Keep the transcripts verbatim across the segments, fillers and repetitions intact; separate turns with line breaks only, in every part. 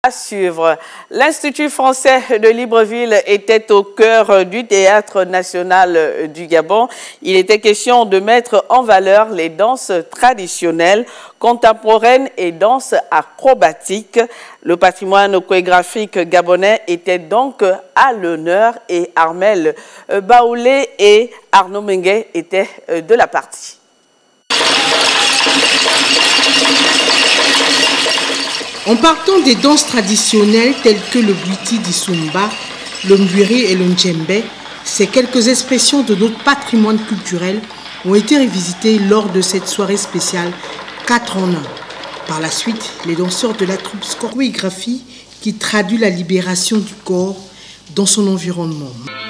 À suivre, l'Institut français de Libreville était au cœur du Théâtre national du Gabon. Il était question de mettre en valeur les danses traditionnelles, contemporaines et danses acrobatiques. Le patrimoine chorégraphique gabonais était donc à l'honneur et Armel Baoulé et Arnaud Mengue étaient de la partie.
En partant des danses traditionnelles telles que le Bwiti d'Isumba, le Mbwiri et le Ndjembe, ces quelques expressions de notre patrimoine culturel ont été revisitées lors de cette soirée spéciale quatre en un. Par la suite, les danseurs de la troupe chorégraphie qui traduit la libération du corps dans son environnement.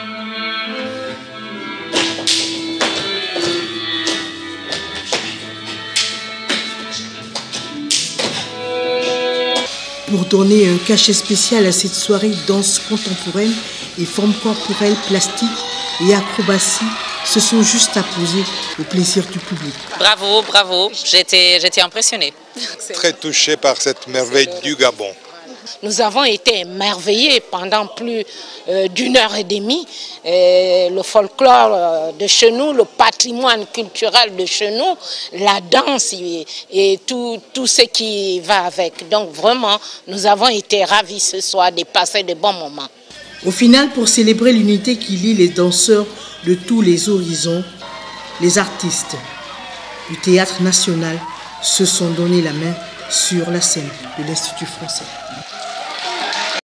Pour donner un cachet spécial à cette soirée danse contemporaine et formes corporelles, plastiques et acrobatie se sont juste apposées au plaisir du public.
Bravo, bravo, j'étais j'étais impressionnée.
Très touché par cette merveille du Gabon.
Nous avons été émerveillés pendant plus euh, d'une heure et demie. Et le folklore de chez nous, le patrimoine culturel de chez nous, la danse et, et tout, tout ce qui va avec. Donc vraiment, nous avons été ravis ce soir de passer de bons moments.
Au final, pour célébrer l'unité qui lie les danseurs de tous les horizons, les artistes du Théâtre national se sont donné la main sur la scène de l'Institut français.